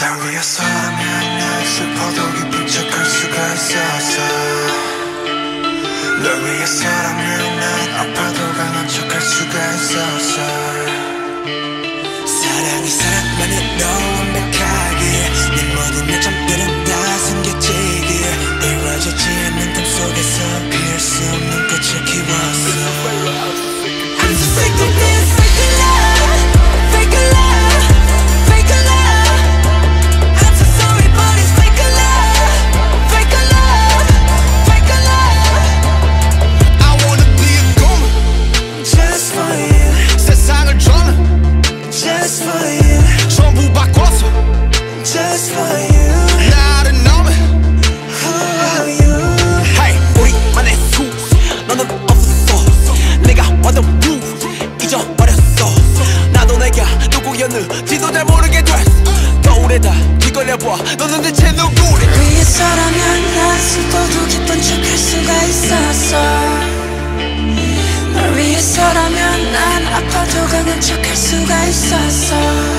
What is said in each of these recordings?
날 위해서라면 난 슬퍼도 기쁜 척할 수가 있었어. 널 위해서라면 난 아파도 강한 척할 수가 있었어. 사랑이 사랑만으로 완벽하게 내 모든 약점들은 다 숨겨지기에 이루어지지 않는 꿈 속에서 피울 수 없는 꽃을 키웠어. I'm so sick of this fake love, fake love, fake love. I'm so sorry but it's fake love, fake love, fake love. I wanna be a goon Just for you, 세상을 저는 just for you, 전부 바꿔서 just for you. 나를 너무 Who are you? Hey 우리만의 수 너는 없었어. 내가 완전 proof 잊어버렸어. 나도 내가 누구였는지도 잘 모르게 됐어. 거울에다 뒤걸려봐 너는 대체 누구래. 위해서라면 난 슬퍼도 기쁜 척할 수가 있었어. 널 위해서라면 난 아파도 강한 척할 수가 있었어.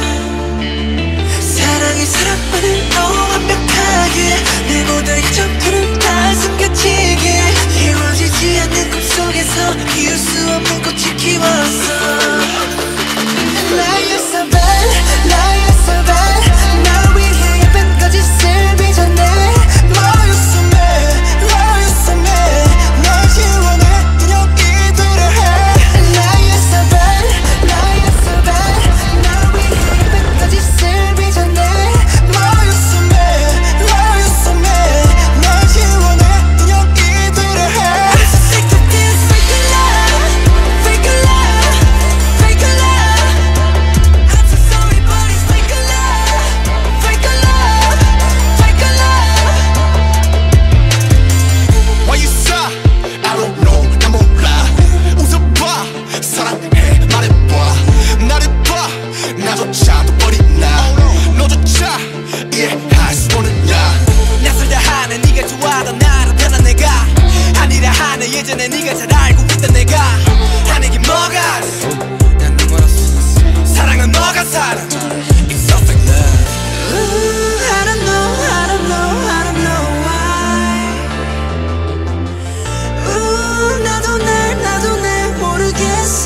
사랑이 사랑만으로 완벽하게 내 모든 약점들은 다 숨겨지게 이루어지지 않는 꿈속에서 피울 수 없는 꽃을 키웠어. 나였어 bad, 나였어 bad. 날 위해 예쁜까지 쓸 빚어내. 너였어 mad, 너였어 mad. 널 지원해 그냥 이대로 해. 나였어 bad, 나였어 bad. 날 위해 예쁜까지 쓸 빚어내. 너였어 mad, 너였어 mad. 널 지원해 그냥 이대로 해. I'm so sick of this fake love, fake love, fake love. I'm so sorry but it's fake love, fake love, fake love. Why you sigh? I don't know 나 몰라. 웃어봐 사랑해 말해봐. 나를 봐 나조차도 버리나. 너조차 이해할 수 없느냐. 낯설다 하는 네가 좋아하던 나를 변한 내가 아니라 하는 예전에 네가 잘 알고 있던 내가 하는 게 뭐가 난네 멀었어. 사랑은 뭐가 사랑 It's so fake love. Ooh, I don't know, I don't know, I don't know why. Ooh, 나도 날 모르겠어.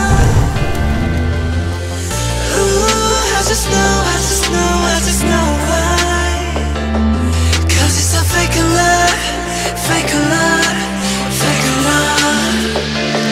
Ooh, I just know, I just know, I just know why. 'Cause it's a fake love, fake love, fake love.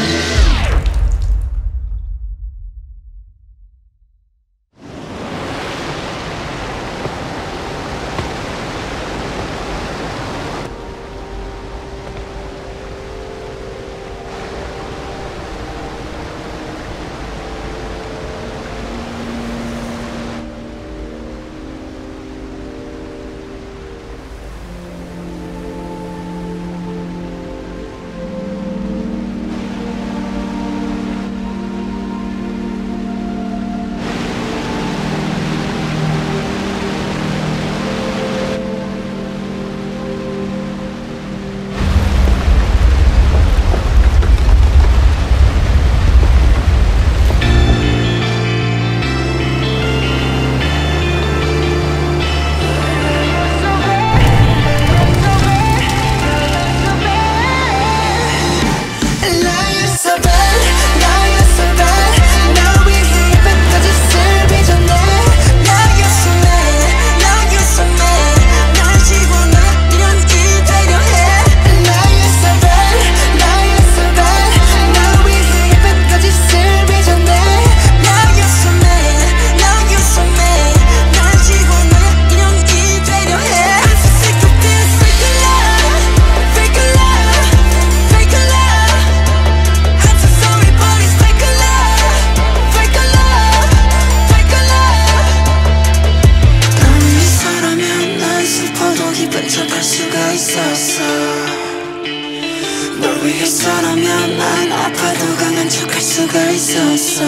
널 위해서라면 난 아파도 강한 척할 수가 있었어.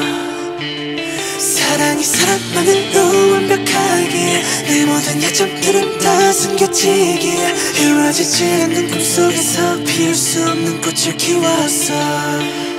사랑이 사랑만으로 완벽하게 내 모든 약점들은 다 숨겨지기에 이루어지지 않는 꿈속에서 피울 수 없는 꽃을 키웠어.